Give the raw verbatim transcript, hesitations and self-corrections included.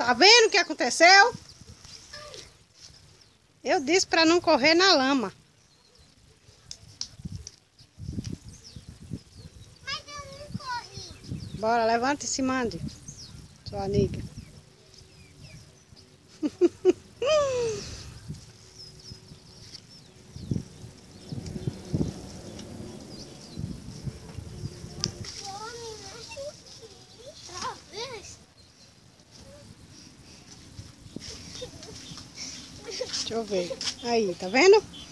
Tá vendo o que aconteceu? Eu disse pra não correr na lama. Mas eu não corri. Bora, levanta e se mande, sua amiga. Deixa eu ver. Aí, tá vendo?